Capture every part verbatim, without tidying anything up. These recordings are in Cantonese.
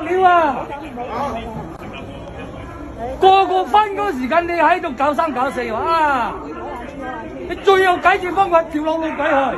了啊！個個翻嗰時間，你喺度搞三搞四啊！你最有解決方法，條路路鬼去。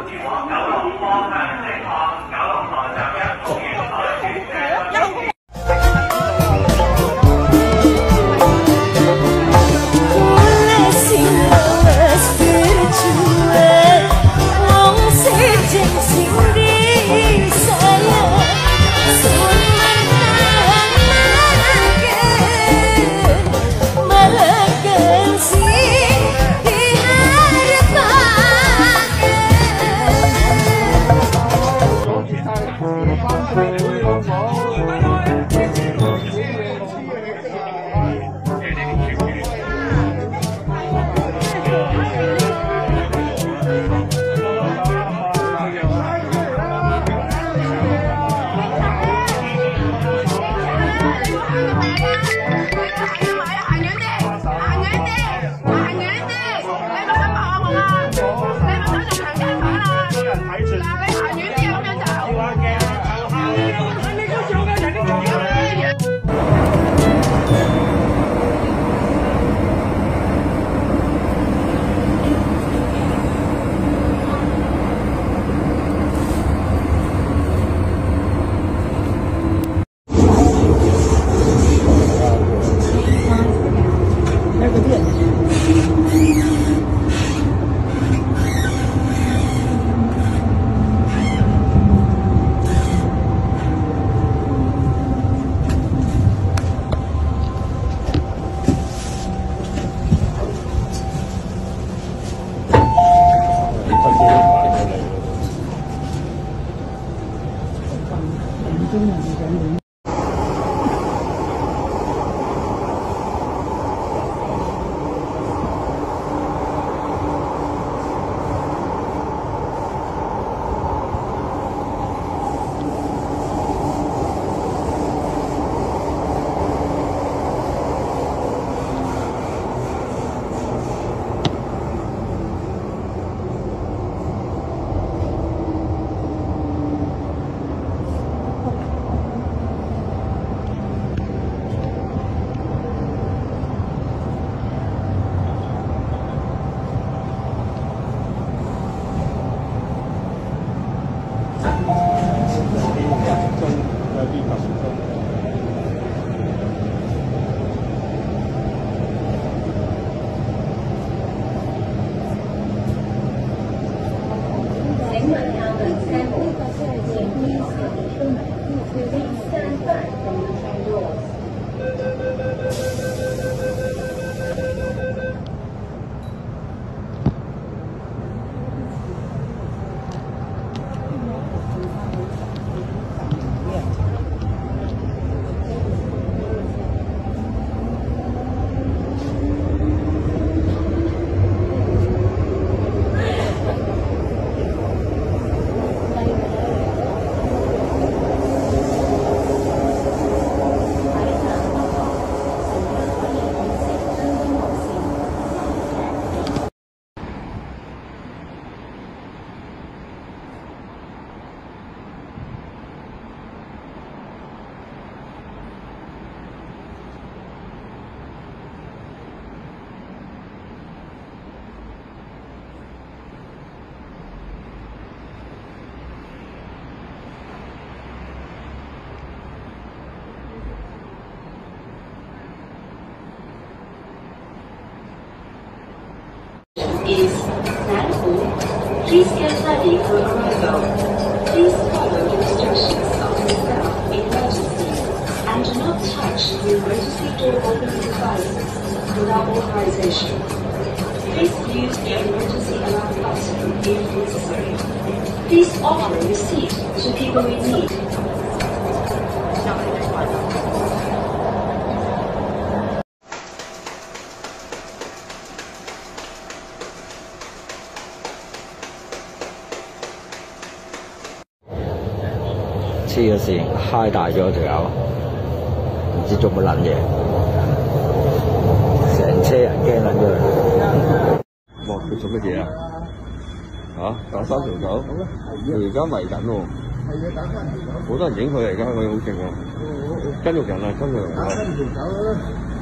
Is Nanfu. Please get ready for arrival. Please follow the instructions of the staff in emergency and do not touch the emergency door opening devices without authorization. Please use the emergency alarm button if necessary. Please offer your seat to people in need. 黐咗線，揩大咗條友，唔知做乜撚嘢，成車人驚撚咗佢。哇！佢做乜嘢啊？嚇打三條狗，佢而家迷緊喎，好多人影佢而家，佢好勁喎。 跟住緊啦，跟住緊啦。 跟住走啦。